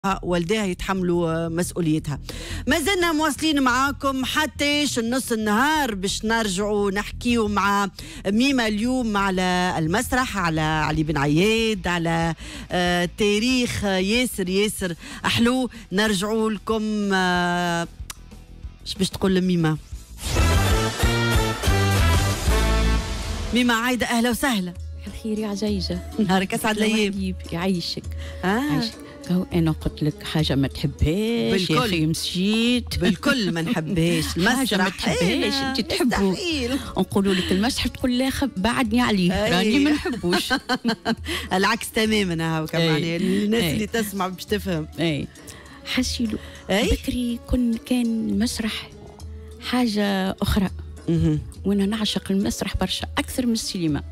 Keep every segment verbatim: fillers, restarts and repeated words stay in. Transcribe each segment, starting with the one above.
والديها يتحملوا مسؤوليتها. ما زلنا مواصلين معاكم حتى النص النهار باش نرجعوا نحكيوا مع ميمة اليوم على المسرح، على علي بن عياد، على آه تاريخ ياسر ياسر أحلو. نرجعوا لكم آه اش باش تقول لميمة؟ ميمة عايدة أهلا وسهلا. الخير يا عزيزة، نهارك أسعد الأيام. يعيشك. آه. يعيشك. انا قلت لك حاجه ما تحبهاش يا اخي، مشيت بالكل ما نحبهاش المسرح، حاجه ما تحبهاش انت تحبه. نقولوا لك المسرح تقول لا بعدني عليه راني ما نحبوش. العكس تماما هاو كمان الناس اللي تسمع باش تفهم. اي حسيلو بكري كن كان المسرح حاجه اخرى، وانا نعشق المسرح برشا اكثر من السينما.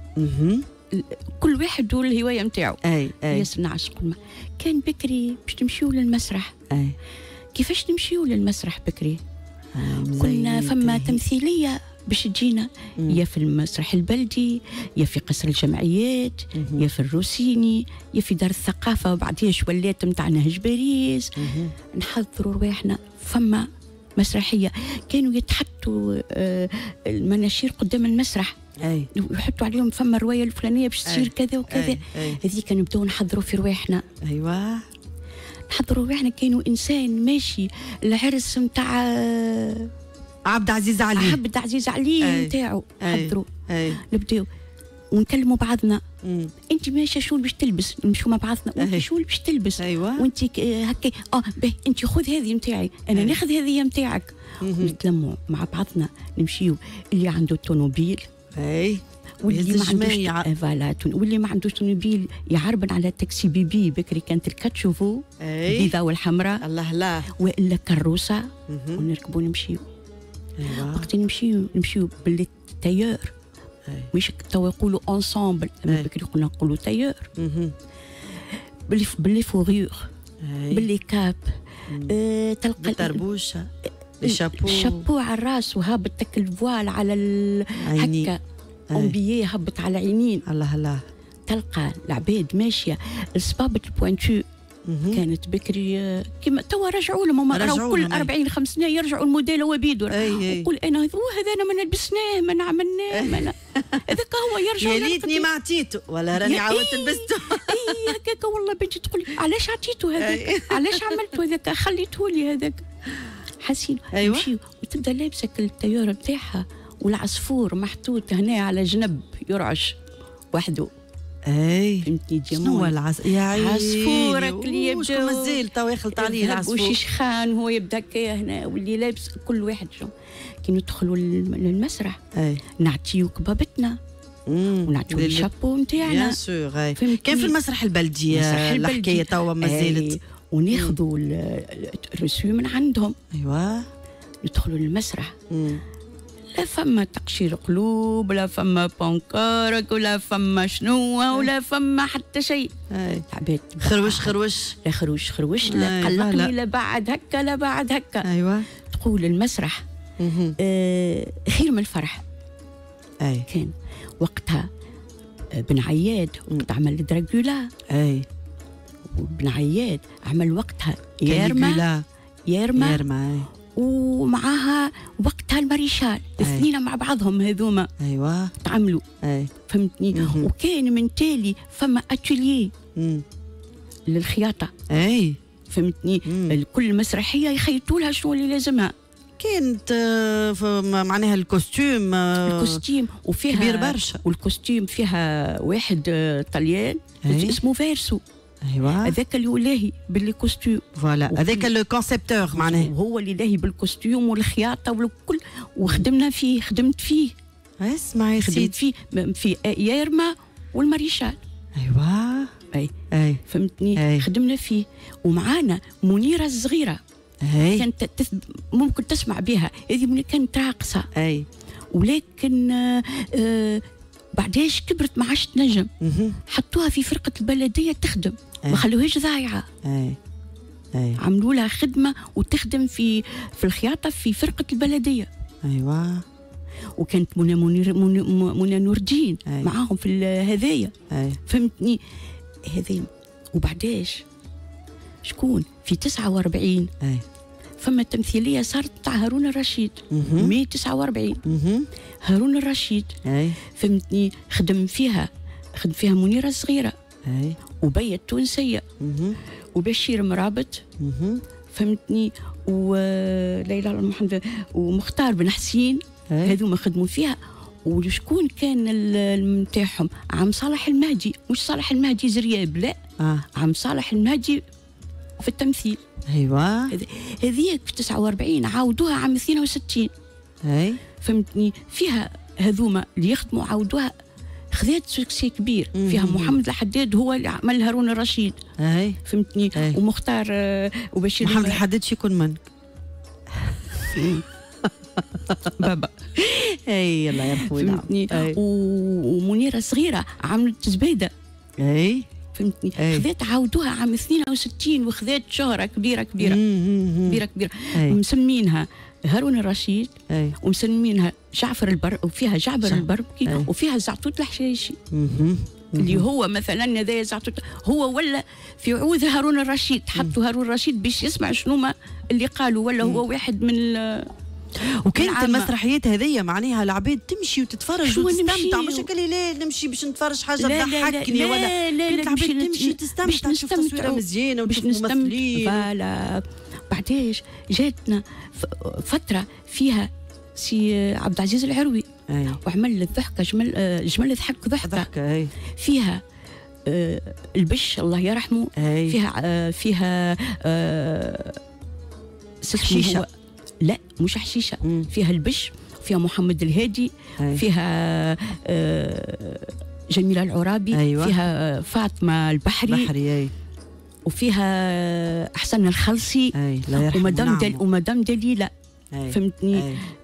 كل واحد له الهوايه نتاعو. اي اي ياسر نعشق الم... كان بكري باش نمشيو للمسرح. اي كيفاش نمشيو للمسرح بكري؟ كنا فما تمثيليه باش تجينا، يا في المسرح البلدي، يا في قصر الجمعيات، يا في الروسيني، يا في دار الثقافه، وبعديها ولات نتاع نهج باريس. نحضروا رواحنا. فما مسرحيه كانوا يتحطوا آه المناشير قدام المسرح، اي يحطوا عليهم فما الروايه الفلانيه باش تصير كذا وكذا. هذيك نبداو نحضروا في رواحنا. ايوه نحضروا رواحنا. كانوا انسان ماشي العرس نتاع عبد العزيز علي، عبد العزيز علي نتاعو، نحضروا نبداو ونكلموا بعضنا. مم. انت ماشيه شو باش تلبس، نمشوا مع بعضنا. وانت شو باش تلبس؟ ايوه وانت هكا اه باهي انت خذ هذه نتاعي، انا ناخذ هذه نتاعك. نتلموا مع بعضنا نمشيو. اللي عنده طوموبيل اي واللي ما عندوش فوالا، واللي ما عندوش طوموبيل يعربن على تاكسي بيبي. بكري كانت الكاتشوفو البيضاء والحمراء، الله لا، والا كروسه ونركبوا نمشيو. ايوه وقت نمشيو نمشيو باللي تايور، مش توا يقولوا انسامبل، اما بكري كنا نقولوا تايور. باللي باللي فوغيور، باللي كاب، آه تلقى الطربوشه، الشابو الشابو على الراس، وهابط تك الفوال على هكا امبيي هبط على العينين. الله الله. تلقى العباد ماشيه الصبابه البوانتو. كانت بكري كيما توا رجعوا لهم، راهو كل أربعين خمسين سنه يرجعوا الموديل هو بيدو. يقول انا هذا انا ما لبسناه ما عملناه ما هذاك هو يرجع. يا ليتني ما عطيته ولا راني عاودت لبسته. اي هكاك والله بنتي تقول علاش عطيته هذاك، علاش عملته هذاك، خليته لي هذاك. حسين أيوة. نمشيو وتبدا لابسه التيور نتاعها والعصفور محطوط هنا على جنب يرعش وحده. اي فهمتني؟ شنو هو العص... يا عيني عصفورك اللي يبدا مازال توا يخلط عليه العصفور وشيشخان هو يبدا هكايا هنا، واللي لابس كل واحد شو. كي ندخلوا للمسرح اي نعطيو كبابتنا ونعطيو الشابو نتاعنا. بيان سور. كان في المسرح البلدي الحكايه توا مازالت. وناخذوا الرسوم من عندهم. ايوه ندخلوا للمسرح. مم. لا فما تقشير قلوب، لا فما بانكارك، ولا فما شنو، ولا فما حتى شيء. عباد خروش خروش، لا خروش خروش، لا قلقني، لا بعد هكا لا بعد هكا. ايوه تقول المسرح آه خير من الفرح. اي كان وقتها بن عياد وقت عمل دراغولا. اي وبن عياد عمل وقتها يارما يارما, يارما. ومعاها وقتها الماريشال. الاثنين مع بعضهم هذوما. ايوه تعملوا. اي فهمتني؟ مم. وكان من تالي فما اتوليي للخياطه. اي فهمتني؟ كل مسرحيه يخيطوا لها شنو اللي لازمها. كانت معناها الكوستيم الكوستيم وفيها كبير برشا، والكوستيم فيها واحد طليان اسمه فيرسو. ايوه هذاك اللي هو لاهي بالكوستيم. فوالا هذاك لو كونسيبتور معناها، وهو اللي لاهي بالكوستيم والخياطه والكل. وخدمنا فيه، خدمت فيه. اسمع يا خدمت فيه في يارما والماريشال. ايوه اي اي فهمتني؟ أي. خدمنا فيه. ومعانا منيره الصغيره. اي كانت تث... ممكن تسمع بها، هذه كانت راقصه. اي ولكن آه آه بعداش كبرت ما عادش تنجم. حطوها في فرقه البلديه تخدم. ما خلوهاش ضايعه. اي اي عملوا لها خدمه وتخدم في في الخياطه في فرقه البلديه. ايوه وكانت منى منير منى نور الدين معاهم في هذايا. فهمتني؟ هذين. وبعداش شكون في تسعة وأربعين اي فما تمثيليه صارت تاع هارون الرشيد مية وتسعة وأربعين. هارون الرشيد اي فهمتني خدم فيها خدم فيها منيره الصغيره اي وبيا التونسيه وبشير مرابط فهمتني وليلى محمد ومختار بن حسين هذوما خدموا فيها. وشكون كان نتاعهم عم صالح المهدي، مش صالح المهدي زرياب لا آه. عم صالح المهدي في التمثيل. ايوه هذيك في تسعة وأربعين عاودوها عام اثنين وستين. اي فهمتني فيها هذوما اللي يخدموا عاودوها خذات سوكسي كبير. فيها محمد الحداد هو اللي عمل هارون الرشيد. اي فهمتني أي. ومختار وبشير محمد الحداد شكون من بابا اي الله يرحمه فهمتني. ومنيره صغيره عملت زبيده. اي فهمتني خذات عاودوها عام اثنين وستين وخذات شهره كبيره كبيره كبيره كبيره مسمينها هارون الرشيد أي. ومسمينها جعفر البر وفيها جعفر شا. البربكي أي. وفيها زعتوت الحشاشي اللي هو مثلا هذا زعتوت هو ولا في عوذ هارون الرشيد حطوا هارون الرشيد باش يسمع شنو ما اللي قالوا ولا هو واحد من وكانت المسرحيات هذيا معناها العباد تمشي وتتفرج وتستمتع مش هكا لا نمشي باش نتفرج حاجه تضحكني ولا لا لا العباد تمشي تستمتع تشوف تصويره مزيانه وتشوف ممثلين. فوالا بعديش جاتنا فتره فيها سي عبد العزيز العروي أي. وعمل الضحكه جمل جمل ضحك ضحكه ضحكه أي. فيها آه البش الله يرحمه أي. فيها آه فيها آه حشيشه لا مش حشيشه مم. فيها البش فيها محمد الهادي أي. فيها آه جميله العرابي أيوة. فيها فاطمه البحري بحري أي. وفيها احسن الخلصي أي. لا يرحمه ومدام دل ومدام دليله فهمتني.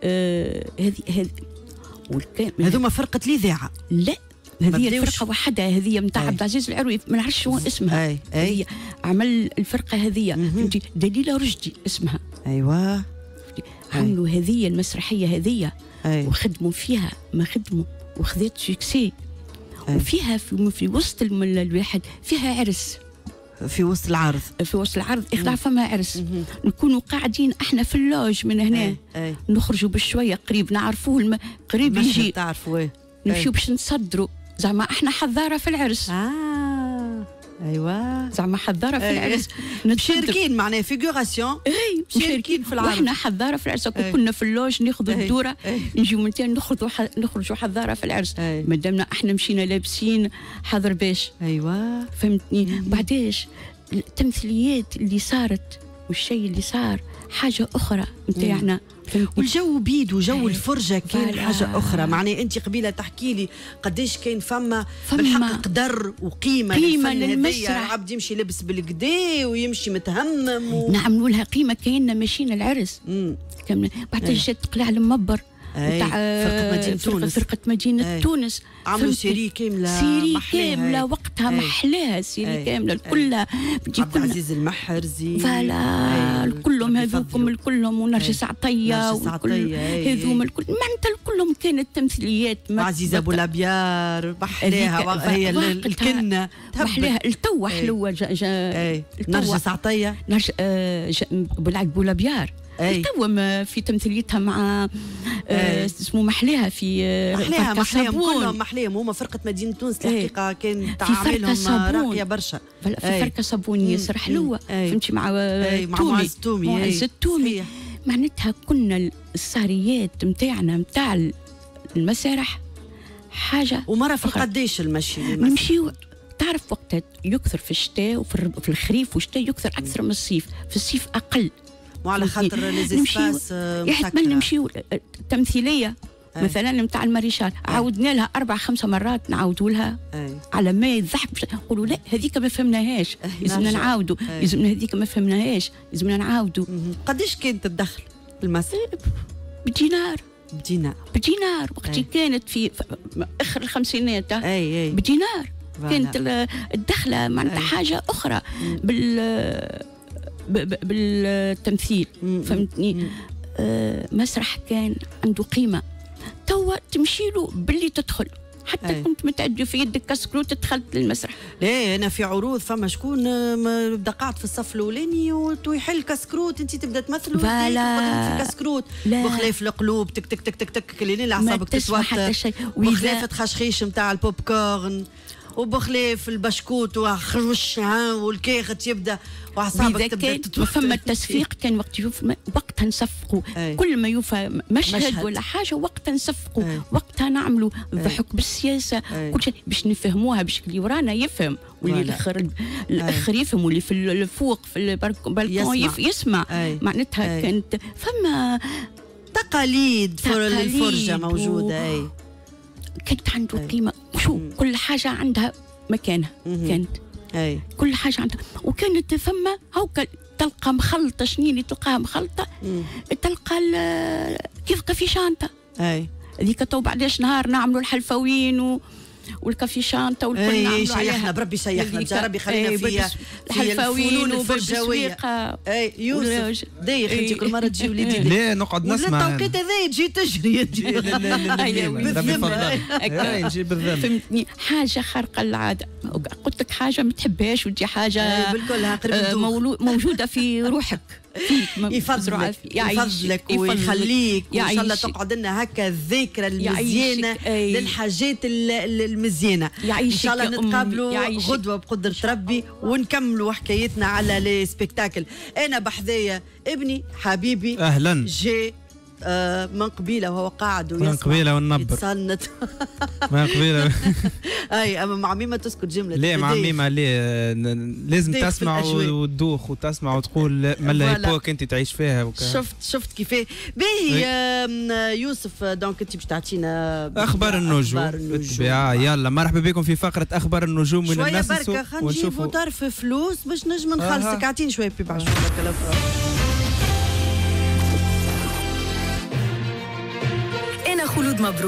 هذه هذه هذوما فرقه الاذاعه لا هذه الفرقه وحدها هذه نتاع عبد العزيز العروي ما نعرفش شو اسمها. أي. أي. عمل الفرقه هذه فهمتي دليله رشدي اسمها. ايوه عملوا هذه المسرحيه هذه وخدموا فيها ما خدموا وخذت سوكسي. وفيها في, في وسط الواحد فيها عرس في وسط العرض في وسط العرض اخلع فما عرس نكونوا قاعدين احنا في اللوج من هنا أي. أي. نخرجوا بشويه قريب نعرفوه الم... قريب يجي تعرفوا نمشيو باش نصدروا زعما احنا حضاره في العرس. اه ايوه زعما حضاره في العرس مشاركين معناها فيغوراسيون اي مشاركين في العرض واحنا حضاره في العرس. كنا في اللوج ناخذوا الدوره نجيو من تاني نخرجوا ح... نخرجوا حضاره في العرس مادامنا احنا مشينا لابسين حضر باش. ايوه فهمتني. بعديش التمثيليات اللي صارت والشيء اللي صار حاجه اخرى نتاعنا. والجو بيد وجو الفرجه كان حاجه اخرى. معناها انت قبيله تحكي لي قداش كان فما بالحق قدر وقيمه قيمه للمسرح. العبد يمشي لبس بالكدا ويمشي متهمم و... نعملوا لها قيمه كأننا ماشيين العرس. بعدين جات قلاع المبر نتاع فرقه مدينه تونس فرقه مدينه تونس عملوا سيري كامله سيري كامله وقتها محلاها سيري كامله كلها عبد العزيز المحرزي فوالا كلهم هذوكم الكلهم ونرجس عطيه هذوما الكل معناتها كلهم كانت تمثيليات. وعزيزه ابو لابيار محلاها هي الكنه محلاها التو حلوه نرجس عطيه نرجس ابو لابيار توا في تمثيليتها مع آه اسمه محلاها في محلاها محلاها كلهم محلاهم هما فرقه مدينه تونس الحقيقه كان تعاملهم راقيه برشا في فرقه صابون ياسر حلوه فهمتي مع مع معز تومي معز التومي. معناتها كنا السهريات نتاعنا نتاع المسارح حاجه. ومره في قداش المشي نمشيو تعرف وقتها يكثر في الشتاء وفي الخريف والشتاء يكثر اكثر من الصيف. في الصيف اقل وعلى خاطر ليزيسباس يحتمل نمشيو التمثيليه مثلا نتاع الماريشال عاودنا لها اربع خمسه مرات نعاودوا لها على ما يضحك نقولوا لا هذيك ما فهمناهاش لازمنا نعاودوا لازمنا هذيك ما فهمناهاش لازمنا نعاودوا. قداش كانت تدخل المسرح؟ بدينار بدينار بدينار وقتي كانت في اخر الخمسينات اي اي بدينار كانت الدخله معناتها حاجه اخرى بال بالتمثيل. فهمتني. آه مسرح كان عنده قيمه. توا تمشي له باللي تدخل حتى أي. كنت متعدي في يدك كسكروت دخلت للمسرح. لا انا في عروض فما شكون آه، بدا قاعد في الصف الاولاني ويحل كسكروت انت تبدا تمثل فوالا. في كسكروت لا. بخلاف القلوب تك تك تك تك تك اللي ما اعصابك تسمع حتى تتوتر شيء. بخلاف تخشخيش نتاع البوب كورن وبخلاف البشكوت وخرش ها والكيخت يبدا واعصابك تبدا تتوتر. فما التصفيق كان وقت يوفى وقتها نصفقوا كل ما يوفى مشهد, مشهد ولا حاجه وقتها نصفقوا وقتها نعملوا الضحك بالسياسه أي. كل شيء باش نفهموها باش اللي ورانا يفهم واللي الاخر الاخر يفهم واللي في الفوق في البالكون يسمع, يسمع. معناتها كانت فما تقاليد الفرجه موجوده. اي كانت عنده أي. قيمه شو مم. كل حاجه عندها مكانها مم. كانت أي. كل حاجه عندها وكانت فما هاكا تلقى مخلطه شنو اللي تلقاها مخلطه مم. تلقى كيف كافي شانتا اي هذيك تو بعداش نهار نعملوا الحلفوين و والكافي شانتا والكل اي نعملوا شيخنا بربي شيخنا جربي خلينا فيها الحلفوين وبالتسويقه. اي يوسف دايخ انت كل مره تجي وليدي لا نقعد نسمع التوقيت هذا تجي تجري نجي بالذنب فهمتني حاجه خارقه للعاده قلت لك حاجه ما تحبهاش ودي حاجه بالكل موجوده في روحك فيك يفضلك يفضلك ويخليك وان شاء الله تقعد لنا هكا الذاكره المزيانه للحاجات المزيانه. ان شاء الله نتقابلوا غدوه بقدره ربي ونكملوا حكايتنا على لي سبيكتاكل. انا بحذايا ابني حبيبي اهلا جي آه من قبيله وهو قاعد ويسمع من قبيله وننبر يتصنت من قبيله اي اما مع ميمه تسكت جمله ليه مع ميمه ليه لازم تسمع وتدوخ وتسمع وتقول ملا ايبوك انت تعيش فيها وكا. شفت شفت كيفاه باهي يوسف دونك انت باش تعطينا اخبار النجوم بالطبيعه. يلا مرحبا بكم في فقره اخبار النجوم من الناس شويه بركه خلينا نجيبوا طرف فلوس باش نجم نخلصك. اعطيني شويه بيبع شويه أنا خلود مبروك.